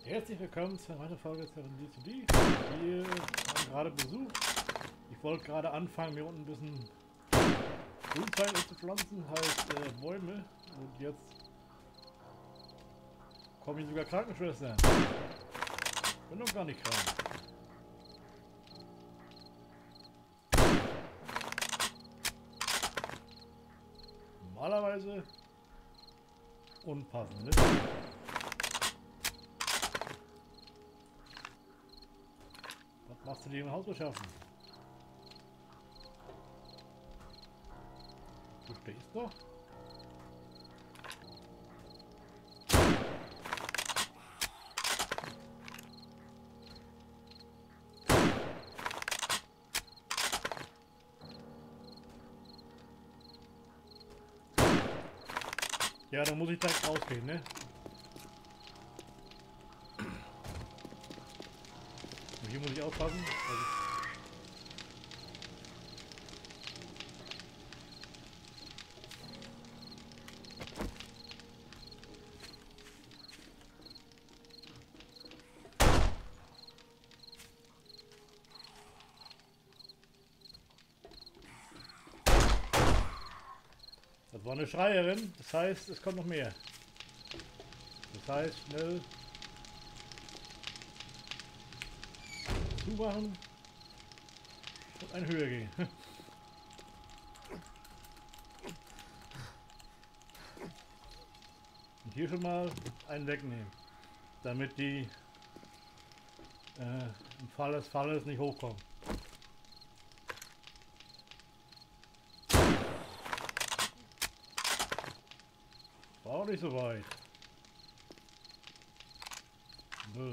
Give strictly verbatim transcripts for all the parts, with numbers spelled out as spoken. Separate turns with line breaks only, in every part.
Herzlich willkommen zu einer weiteren Folge von D zwei D. Wir haben gerade Besuch. Ich wollte gerade anfangen, mir unten ein bisschen Grünzeug zu pflanzen, heißt äh, Bäume. Und jetzt kommen hier sogar Krankenschwestern. Ich bin noch gar nicht krank. Normalerweise unpassend, ne? Was machst du dir im Haus beschaffen? Du stehst doch. Ja, dann muss ich direkt rausgehen, ne? Und hier muss ich aufpassen. Also das war eine Schreierin, das heißt, es kommt noch mehr. Das heißt, schnell zumachen und ein höher gehen. Und hier schon mal einen wegnehmen, damit die äh, im Fall des Falles nicht hochkommen. War auch nicht so weit. Nö.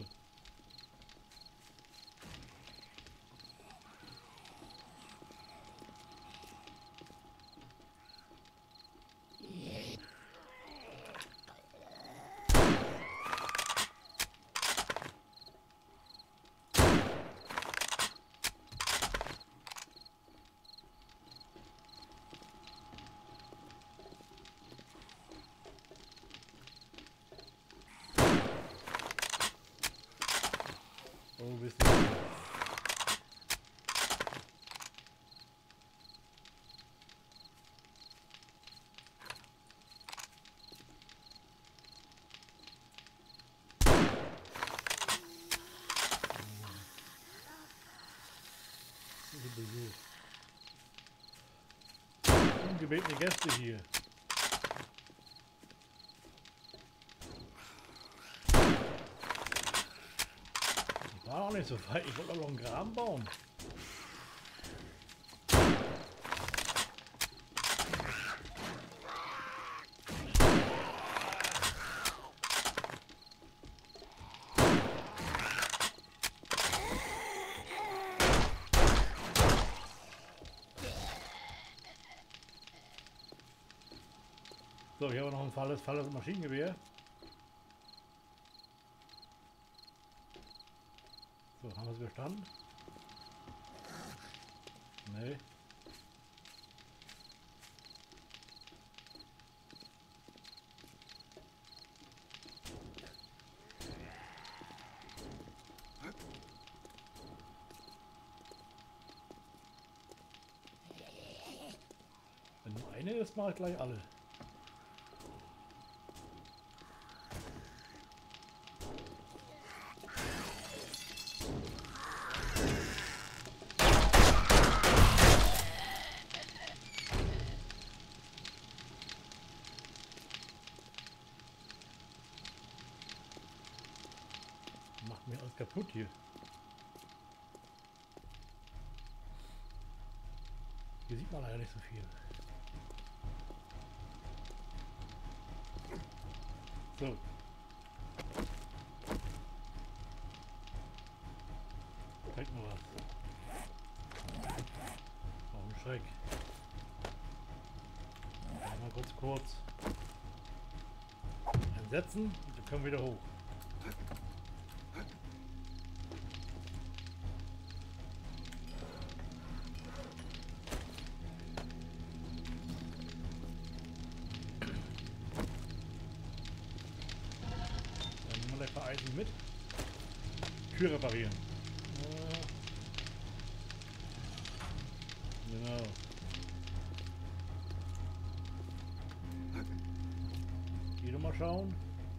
Oh, bist du. Besuch. Ungebetene Gäste hier. Ich war auch nicht so weit, ich wollte auch noch einen Graben bauen. So, hier haben wir noch ein Falles, Falles Maschinengewehr. So, haben wir es überstanden? Nee. Wenn nur eine ist, mache ich gleich alle. Macht mir alles kaputt hier. Hier sieht man leider nicht so viel. So. Zeig mal was. Oh, ein Schreck. Mal kurz kurz einsetzen und dann können wir wieder hoch. Dann nehmen wir gleich ein paar Eisen mit. Tür reparieren. Äh, genau. Hier mal schauen.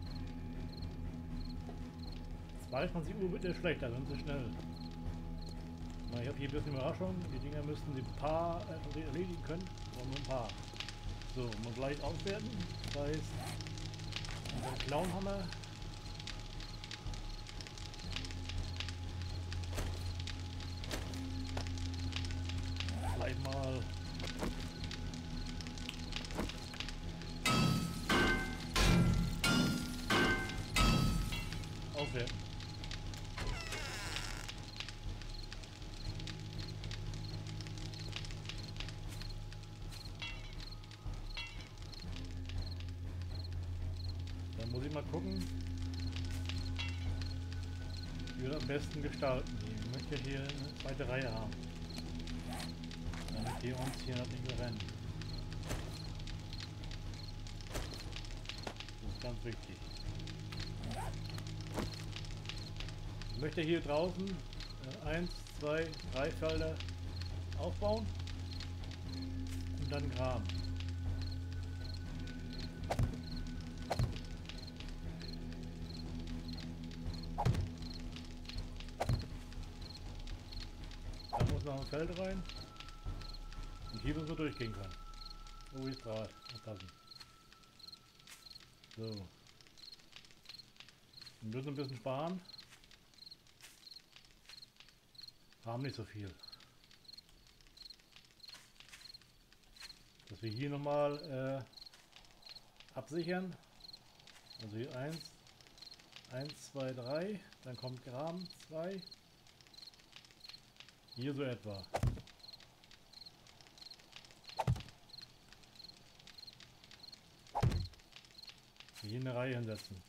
zweiundzwanzig Uhr wird nicht schlechter, dann sind sie schnell. Na, ich habe hier ein bisschen Überraschung. Die Dinger müssten die paar äh, erledigen können. Aber nur ein paar. So, mal gleich auswerten. Das heißt, unser Clownhammer. Gleich mal. Auswerten. Dann muss ich mal gucken, wie wir das am besten gestalten. Ich möchte hier eine zweite Reihe haben, damit die uns hier noch nicht mehr rennen. Das ist ganz wichtig. Ich möchte hier draußen äh, eins, zwei, drei Felder aufbauen und dann graben. Da muss noch ein Feld rein und hier müssen wir durchgehen können. Oh, ist Draht. Aufpassen. So. Wir müssen ein bisschen sparen. Haben nicht so viel. Dass wir hier nochmal äh, absichern. Also hier eins, eins, zwei, drei. Dann kommt Graben zwei. Hier so etwa. Hier eine Reihe hinsetzen.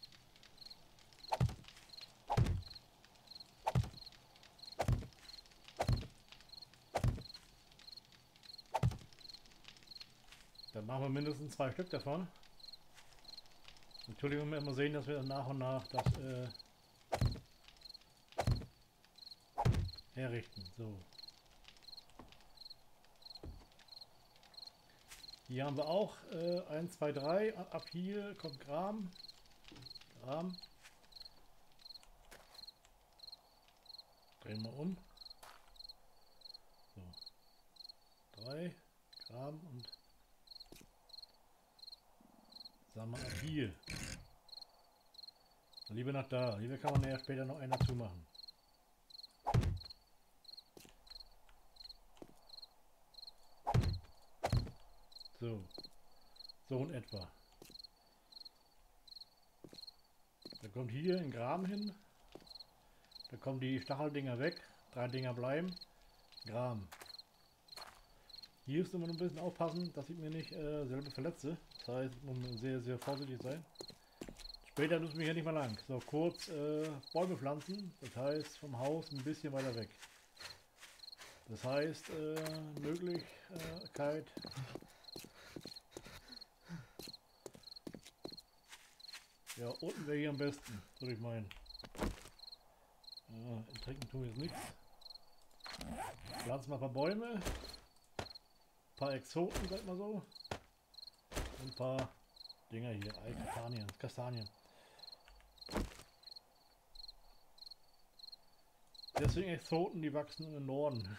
Dann machen wir mindestens zwei Stück davon. Natürlich müssen wir immer sehen, dass wir nach und nach das äh, herrichten. So. Hier haben wir auch äh, eins, zwei, drei. Ab hier kommt Graben. Graben. Drehen wir um. So. drei. Graben und sagen wir ab hier. Lieber nach da. Lieber kann man ja später noch einen dazu machen. So. So in etwa. Da kommt hier ein Graben hin. Da kommen die Stacheldinger weg. Drei Dinger bleiben. Graben. Hier müssen wir noch ein bisschen aufpassen, dass ich mir nicht äh, selber verletze. Das heißt, ich muss sehr, sehr vorsichtig sein. Später müssen wir hier nicht mehr lang. So, kurz äh, Bäume pflanzen. Das heißt, vom Haus ein bisschen weiter weg. Das heißt, äh, Möglichkeit. Ja, unten wäre hier am besten, würde ich meinen. Ja, trinken tun wir jetzt nichts. Pflanzen wir ein paar Bäume. Ein paar Exoten, sag mal so. Und ein paar Dinger hier. Kastanien. Kastanien. Deswegen Exoten, die wachsen im Norden.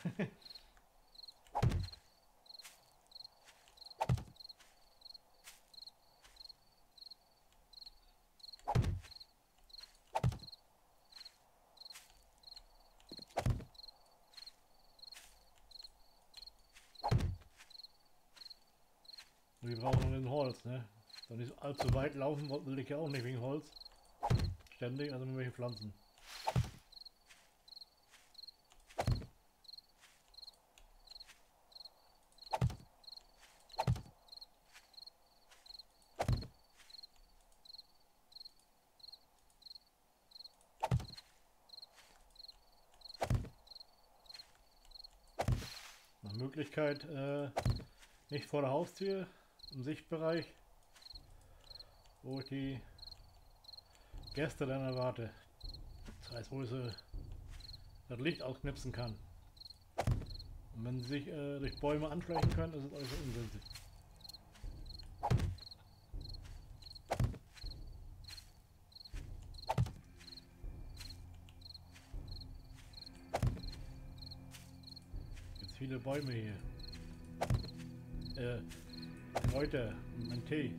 Wir brauchen noch den Holz, ne? Wenn nicht allzu weit laufen will ich ja auch nicht wegen Holz. Ständig, also mit welche Pflanzen. Nach Möglichkeit äh, nicht vor der Haustür, im Sichtbereich, wo ich die Gäste dann erwarte. Das heißt, wo sie das Licht ausknipsen kann. Und wenn sie sich äh, durch Bäume anschleichen können, ist es also ungünstig. Jetzt viele Bäume hier. Äh, Kräuter, mein Tee.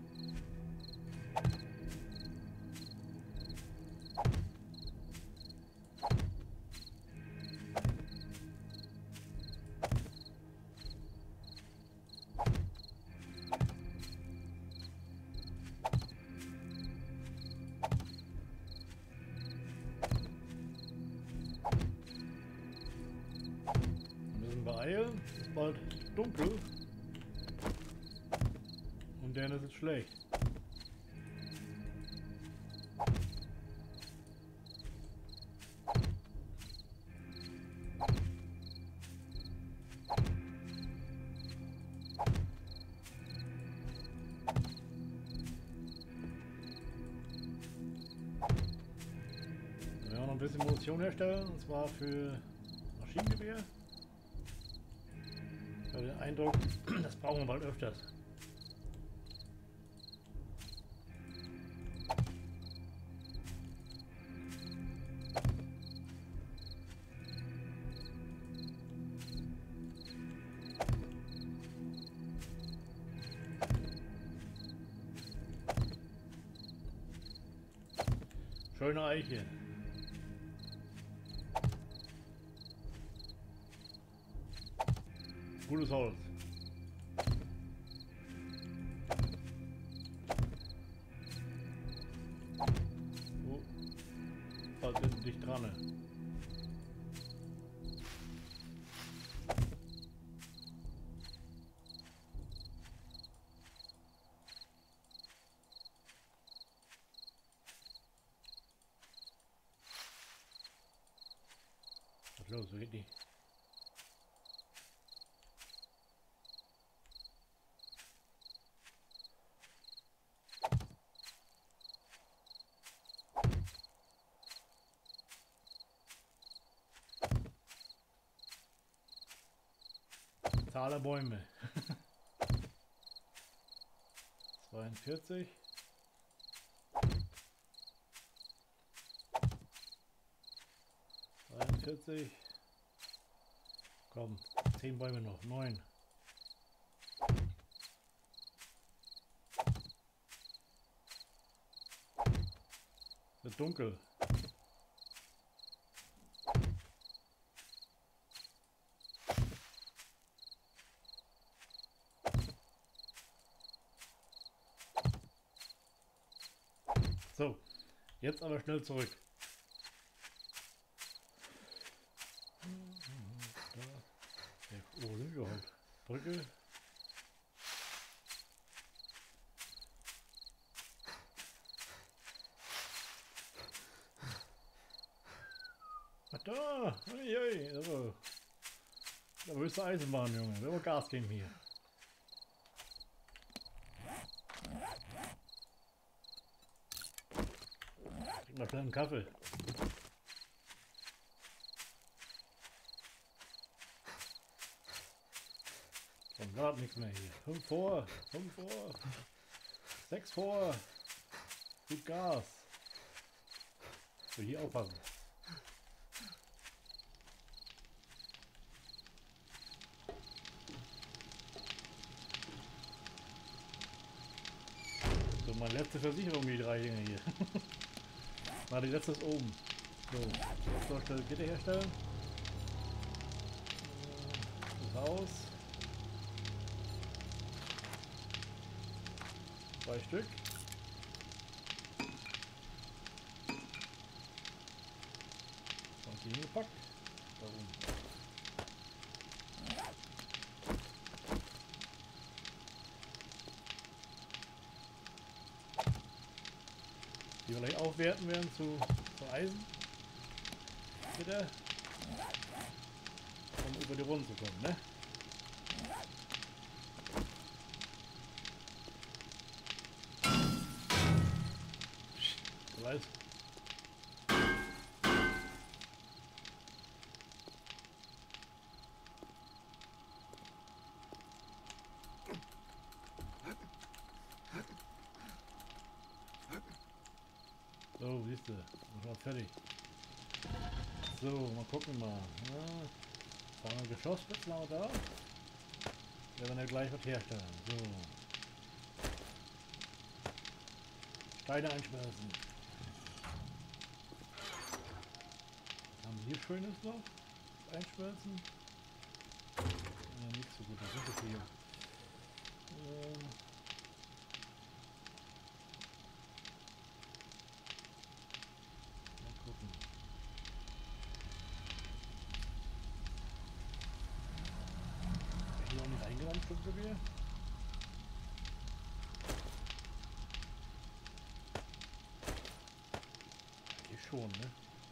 Beeilen, es ist bald dunkel und dann ist es schlecht. Wir werden noch ein bisschen Munition herstellen, und zwar für Maschinengewehr. Ich habe den Eindruck, das brauchen wir bald öfters. Schöne Eiche. Gutes Holz. Oh, bald sind wir dicht dran. Was ist los, so geht die. Zahl der Bäume. zweiundvierzig. dreiundvierzig. Komm, zehn Bäume noch. neun. Wird dunkel. So, jetzt aber schnell zurück. Da. Oh, sind wir halt. Brücke. Ach da! Uiui, also. Da willst du Eisenbahn, Junge. Wir wollen Gas geben hier. Trink mal schnell einen Kaffee. Komm, gerade nichts mehr hier. Fünf vor, fünf vor, sechs vor. Gut Gas. So, hier aufpassen. So, meine letzte Versicherung, die drei Dinge hier. Na, die letzte ist oben. So, Vorstelle Gitter herstellen. Das Haus. Zwei Stück. Und die hingepackt. Da oben. Die wir gleich aufwerten werden zu, zu Eisen. Bitte. Um über die Runden zu kommen, ne? Du weißt. So, siehst du. Schon fertig. So, mal gucken mal. Ja, haben wir Geschossspitze noch da. Wir werden ja gleich was herstellen. So. Steine einschmelzen. Haben wir hier Schönes noch? Einschmelzen? Ja, nicht so gut, das sind so viel. Ähm. Mal gucken. Hier noch nicht eingerammt, Schutzgewehr. Hier schon, ne?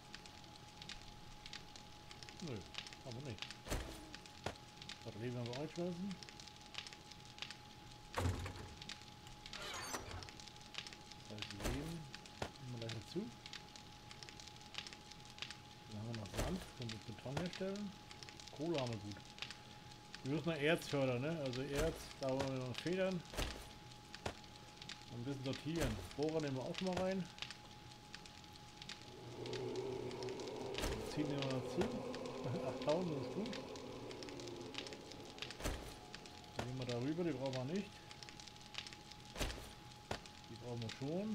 Nö, aber nicht. Batterie werden wir einschmelzen. Das heißt, Leben nehmen wir gleich dazu. Dann haben wir noch Sand, können wir Beton herstellen. Kohle haben wir gut. Wir müssen noch Erz fördern, ne? Also Erz, da wollen wir noch Federn. Ein bisschen sortieren. Bohrer nehmen wir auch schon mal rein. Ziehen wir mal dazu. achttausend ist gut. Die nehmen wir darüber, die brauchen wir nicht. Die brauchen wir schon.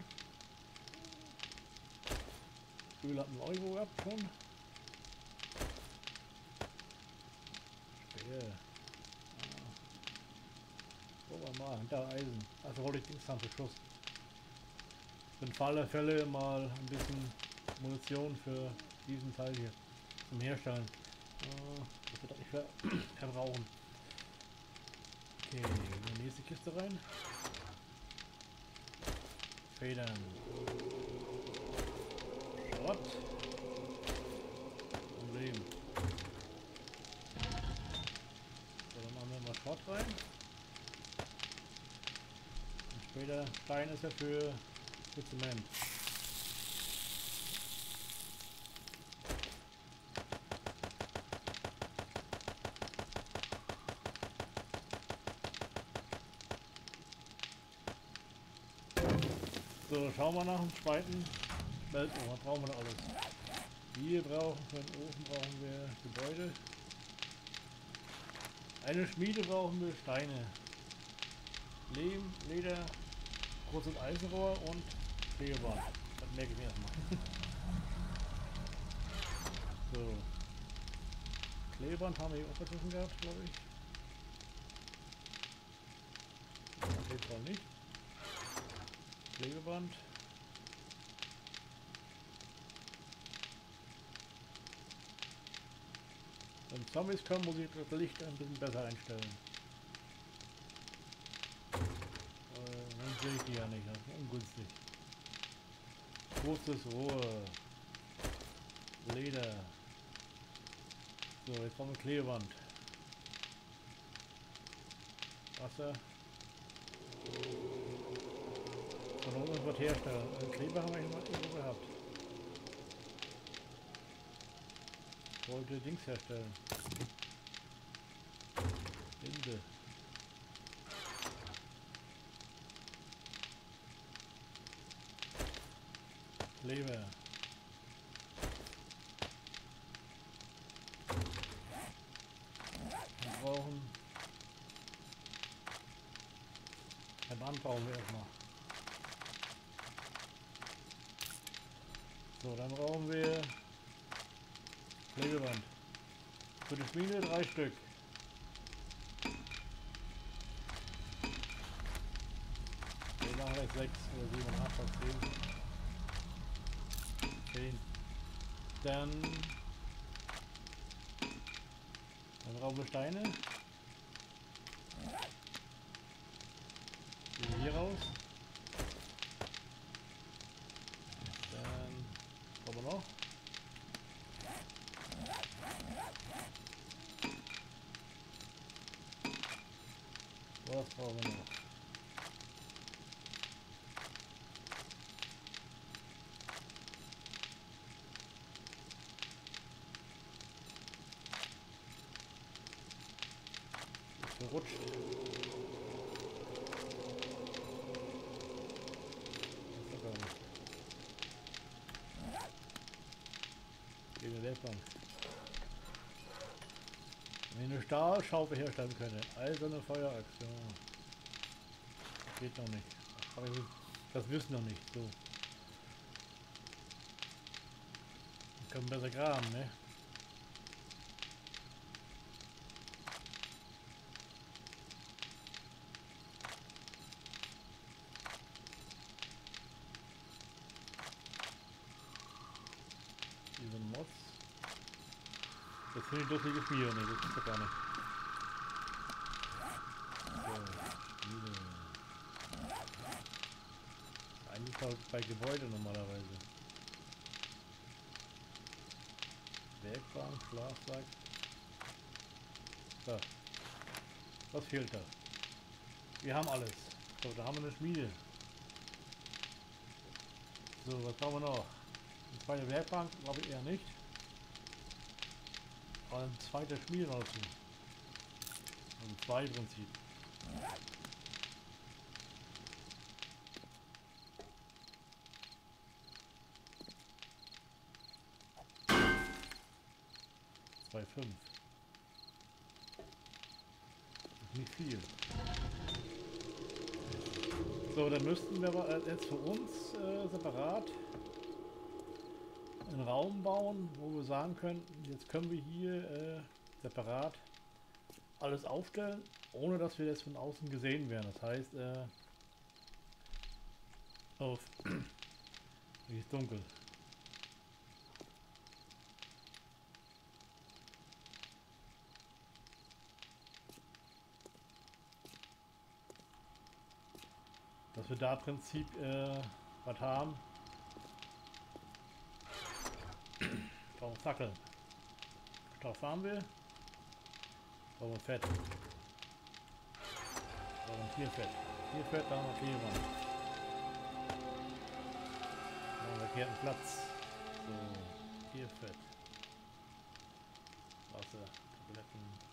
Öl hatten wir Euro gehabt schon. Speer. Ah. Gucken wir mal, hinter Eisen. Also wollte ich Dings haben für Schuss. Für den Fall der Fälle mal ein bisschen Munition für diesen Teil hier zum Herstellen. Uh, das wird auch nicht ver verbrauchen. Okay, in die nächste Kiste rein. Federn. Schrott. Problem. So, dann machen wir mal Schrott rein. Und später Stein ist ja für, für Zement. So, schauen wir nach dem zweiten Schmelzofen. Was brauchen wir da alles? Wir brauchen für den Ofen brauchen wir Gebäude. Eine Schmiede brauchen wir Steine. Lehm, Leder, großes Eisenrohr und Klebeband. Das merke ich mir erstmal. So. Klebeband haben wir hier auch dazwischen gehabt, glaube ich. Auf jeden Fall nicht. Klebeband. Wenn Zombies kommen, muss ich das Licht ein bisschen besser einstellen. Äh, dann sehe ich die ja nicht, das ist ungünstig. Großes Rohr. Leder. So, jetzt brauchen wir Klebeband. Wasser. Von uns was herstellen. Also Kleber haben wir immer irgendwo gehabt. Ich wollte Dings herstellen. Binde. Kleber. Wir brauchen ein Band brauchen wir erstmal. So, dann brauchen wir Klebeband. Für die Schmiede drei Stück. Wir machen jetzt sechs oder sieben, acht, zehn. zehn. Dann, dann brauchen wir Steine. Die hier raus. Dann brauchen wir noch. Was brauchen wir noch? Ist verrutscht. Das ist gar nicht. Gegen eine Werkbank. Wenn ich eine Stahlschaufel herstellen könnte. Eiserne Feuerachs, ja. Das geht noch nicht. Aber das wissen noch nicht. So. Wir können besser graben, ne? Diese Mods. Das sind die lustige Spiele, ne, das ist doch gar nicht. So, Spiele. Eigentlich halt bei Gebäude normalerweise. Werkbank, Schlafsack. So. Was fehlt da? Wir haben alles. So, da haben wir eine Schmiede. So, was brauchen wir noch? Eine zweite Werkbank, glaube ich eher nicht. Aber ein zweiter Schmiede noch dazu. Also zwei im Prinzip. zwei Komma fünf. Ist nicht viel. So, dann müssten wir aber jetzt für uns äh, separat einen Raum bauen, wo wir sagen könnten, jetzt können wir hier äh, separat alles aufstellen, ohne dass wir das von außen gesehen werden. Das heißt, äh, auf, hier ist dunkel. Dass wir da im Prinzip äh, was haben. Brauchen Fackeln. Stoff haben wir. Brauchen Fett. Brauchen Tierfett. Tierfett, da haben wir Tiermann. Da haben wir verkehrten Platz. So, Tierfett. Wasser, Tabletten.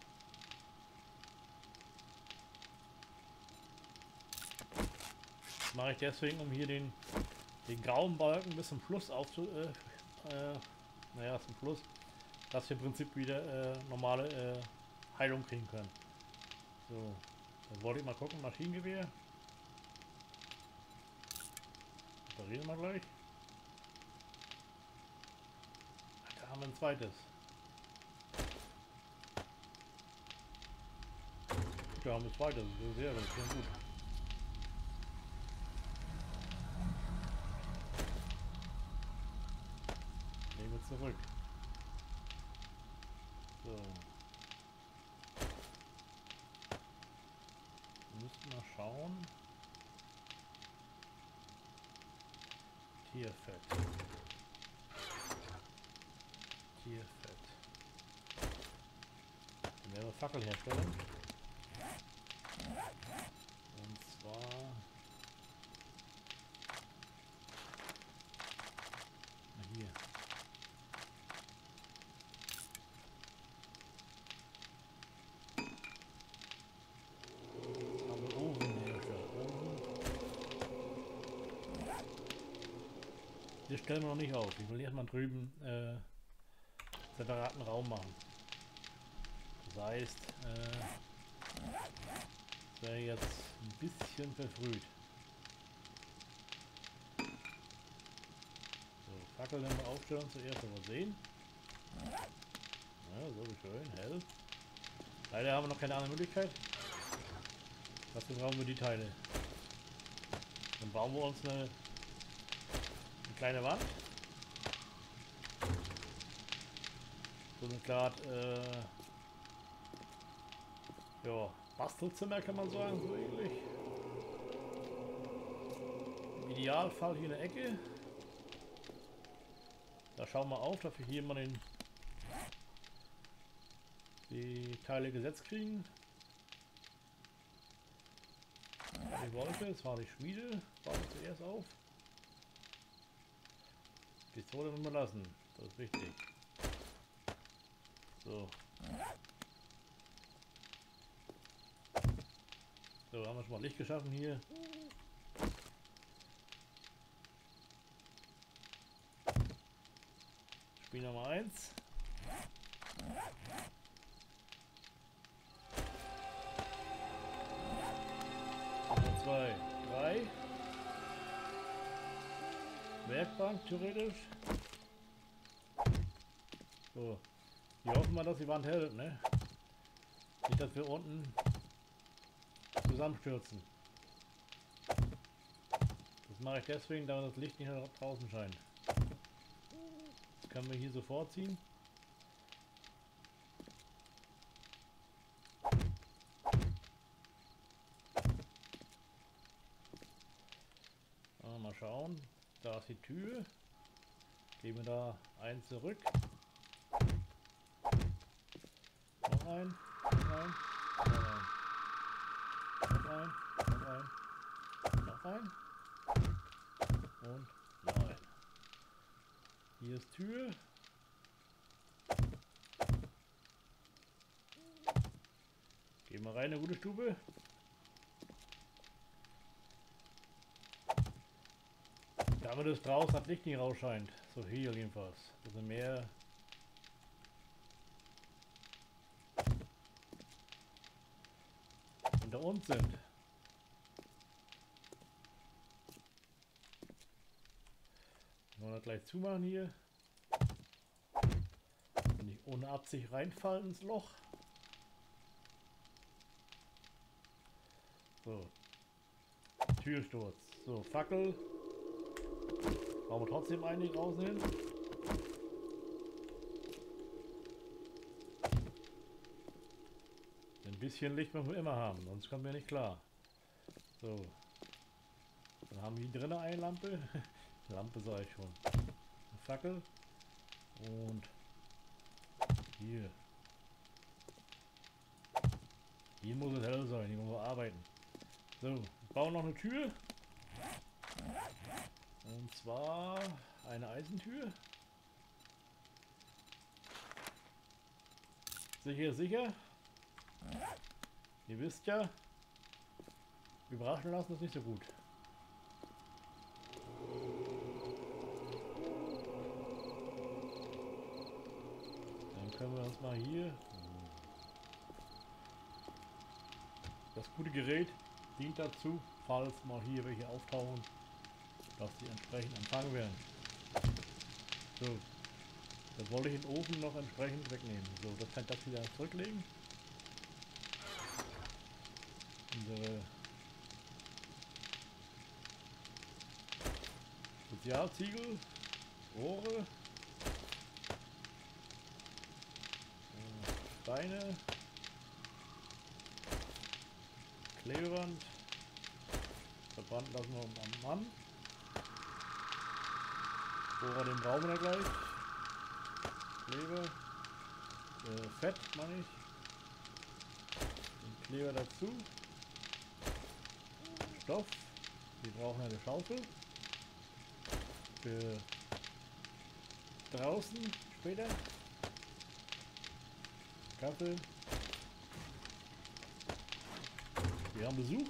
Das mache ich deswegen, um hier den, den grauen Balken bis zum Fluss aufzu... Äh, äh, naja, zum Fluss. Dass wir im Prinzip wieder äh, normale äh, Heilung kriegen können. So, dann wollte ich mal gucken, Maschinengewehr. Reparieren wir gleich. Ach, da haben wir ein zweites. Da haben wir ein zweites, das ist sehr, das ist sehr gut. Nehmen wir zurück. So. Wir müssen mal schauen. Tierfett. Tierfett. Dann werden wir Fackel herstellen. Und zwar hier. Das stellen wir noch nicht auf. Ich will erstmal drüben äh, separaten Raum machen. Das heißt, äh, das wäre jetzt ein bisschen verfrüht. So, Fackeln wir aufstellen zuerst, aber sehen. Ja, so schön, hell. Leider haben wir noch keine andere Möglichkeit. Dazu brauchen wir die Teile. Dann bauen wir uns eine kleine Wand. So eine Art äh, ja, Bastelzimmer kann man sagen, so ähnlich. Im Idealfall hier in der Ecke. Da schauen wir auf, dass wir hier mal den, die Teile gesetzt kriegen. Was ich wollte, das war die Schmiede. Bauen wir zuerst auf. Pistole müssen wir lassen, das ist wichtig. So. So, haben wir schon mal Licht geschaffen hier. Spiel Nummer eins. Nummer zwei, drei. Werkbank theoretisch. So. Wir hoffen mal, dass die Wand hält, ne? Nicht, dass wir unten zusammenstürzen. Das mache ich deswegen, da das Licht nicht nach draußen scheint. Das können wir hier so vorziehen. Mal schauen. Da ist die Tür. Gehen wir da ein zurück. Noch ein. Noch ein. Noch ein. Noch ein. Noch ein. Und neun. Hier ist Tür. Gehen wir rein, eine gute Stube. Damit es draußen das Licht nicht rausscheint. So hier jedenfalls. Also mehr. Unter uns sind. Wollen wir das gleich zumachen hier. Nicht ohne Absicht reinfallen ins Loch. So. Türsturz. So, Fackel. Brauchen wir trotzdem einige rausnehmen. Ein bisschen Licht müssen wir immer haben, sonst kommen wir nicht klar. So. Dann haben wir hier drinnen eine Lampe. Lampe sage ich schon. Eine Fackel. Und hier. Hier muss es hell sein, hier wollen wir arbeiten. So, wir bauen noch eine Tür. Und zwar eine Eisentür. Sicher, sicher. Ihr wisst ja, überraschen lassen ist nicht so gut. Dann können wir uns mal hier... Das gute Gerät dient dazu, falls mal hier welche auftauchen, dass sie entsprechend empfangen werden. So, dann wollte ich den Ofen noch entsprechend wegnehmen. So, das kann ich das wieder zurücklegen. Unsere Spezialziegel, Rohre, Steine, Klebeband, verbrannt lassen wir am Mann. Bohrer den brauchen wir gleich. Klebe, äh, Fett meine ich. Den Kleber dazu. Stoff. Wir brauchen eine Schaufel. Für draußen später. Kaffee. Wir haben Besuch.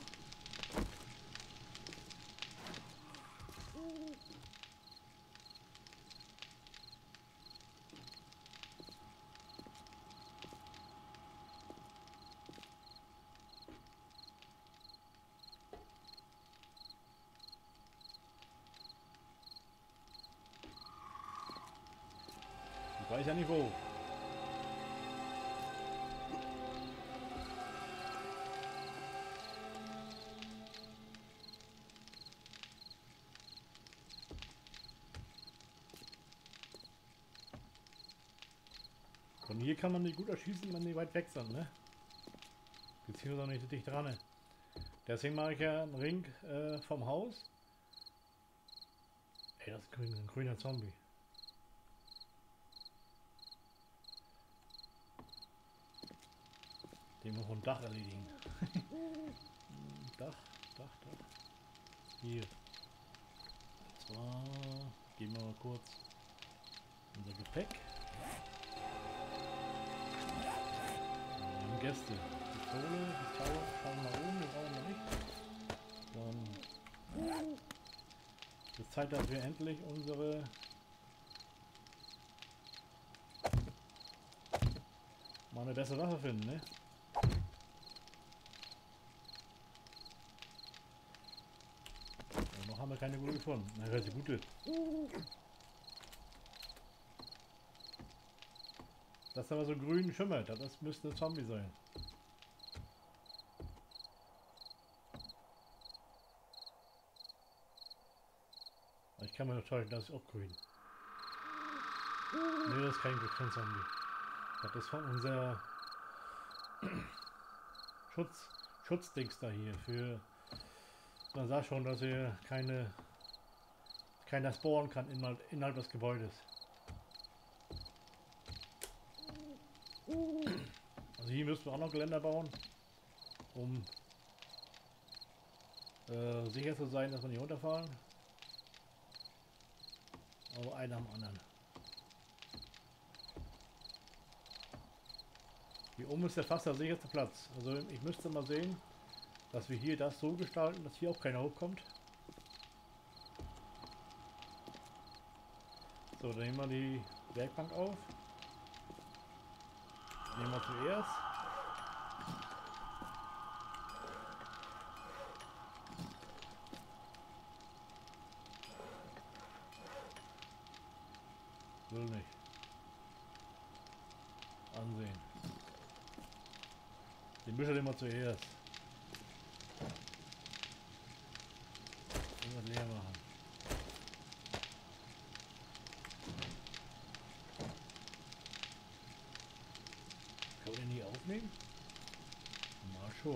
Ich weiß ja nicht wo. Von hier kann man die gut erschießen, wenn die weit weg sind, ne? Beziehungsweise nicht so dicht dran. Ne? Deswegen mache ich ja einen Ring äh, vom Haus. Ey, das ist grün, ein grüner Zombie. Den muss ein Dach erledigen. Dach, Dach, Dach. Hier. Und zwar geben wir mal kurz unser Gepäck. Und Gäste. Pistole, Pistole, schauen wir mal oben, wir brauchen wir nicht. Dann ist Zeit, dass wir endlich unsere eine bessere Waffe finden, ne? Ja, noch haben wir keine gute gefunden. Na, welche gute? Das aber so grün schimmert, das müsste ein Zombie sein. Ich kann mir noch täuschen, das ist auch grün. Ne, das ist kein, kein Zombie. Das ist von unser Schutz, Schutzdings da hier für. Man sagt schon, dass er keine keiner spawnen kann innerhalb, innerhalb des Gebäudes. Also hier müssen wir auch noch Geländer bauen, um äh, sicher zu sein, dass wir nicht runterfahren. Aber einer am anderen. Hier oben ist der fast der sicherste Platz. Also ich müsste mal sehen, dass wir hier das so gestalten, dass hier auch keiner hochkommt. So, dann nehmen wir die Werkbank auf. Nehmen wir zuerst. Will nicht. Ansehen. Den Büschel nehmen wir zuerst. Und leer machen. Kann man den hier aufnehmen? Mal schon.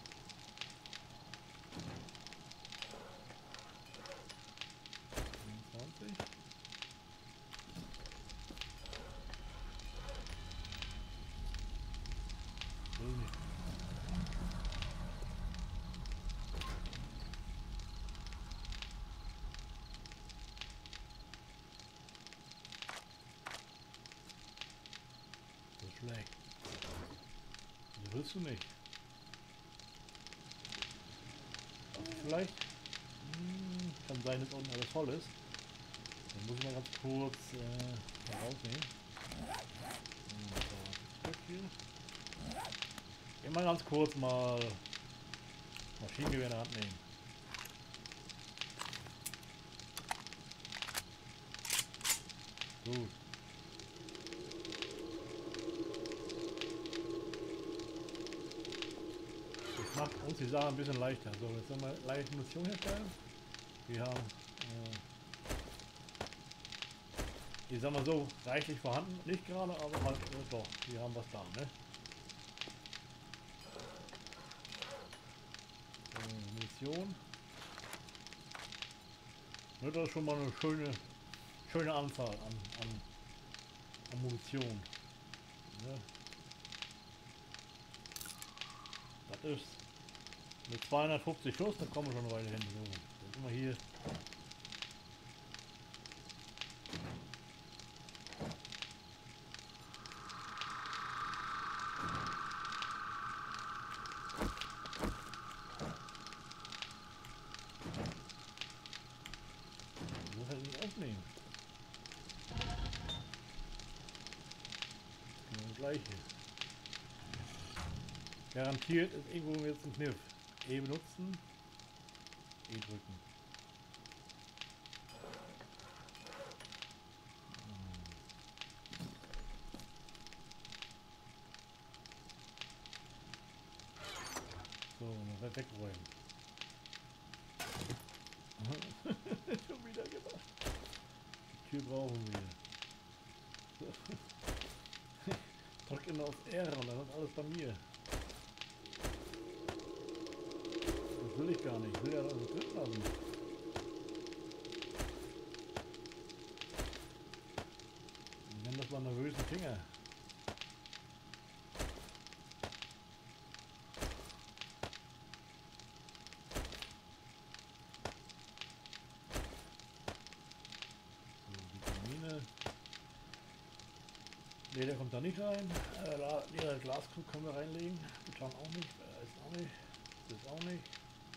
fünfundzwanzig. Will nicht. So schlecht. Das willst du nicht. Vielleicht? Hm, kann sein, dass unten alles voll ist. Dann muss ich mal ganz kurz äh, rausnehmen. So, immer ganz kurz mal Maschinengewehr in der Hand nehmen. Gut. Das macht uns die Sache ein bisschen leichter. So, jetzt haben wir leicht Munition herstellen. Wir haben, äh, ich sag mal so, reichlich vorhanden. Nicht gerade, aber halt äh, doch. Wir haben was da, ne? So, Munition. Ja, das ist schon mal eine schöne, schöne Anzahl an, an, an Munition. Ja. Das ist mit zweihundertfünfzig Schuss, dann kommen wir schon eine Weile hin. So, jetzt sind wir hier. Ich muss halt nicht aufnehmen. Genau das gleiche. Garantiert ist irgendwo jetzt ein Kniff. E benutzen, E drücken. So, noch wegräumen. Schon wieder gemacht. Die Tür brauchen wir. So. Drück immer auf R und dann ist alles bei mir. Das will ich gar nicht. Ich will ja das drin lassen. Ich nenne das mal nervösen Finger. Ne, der kommt da nicht rein. Äh, leere Glaskrug können wir reinlegen. Beton auch nicht. Äh, ist auch nicht. Das ist auch nicht.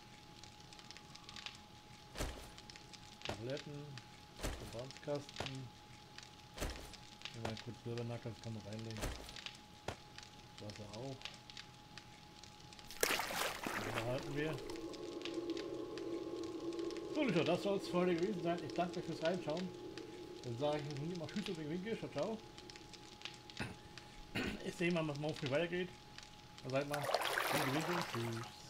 Tabletten. Verbandskasten. Wenn wir kurz Silbernack, das kann man reinlegen. Wasser auch. Das behalten wir. So, Leute, das soll es für heute gewesen sein. Ich danke euch fürs Reinschauen. Dann sage ich nicht immer Tschüss und den Winkel. Ciao, ciao. Ich sehe mal, was morgen früh weitergeht. Dann seid mal. Tschüss.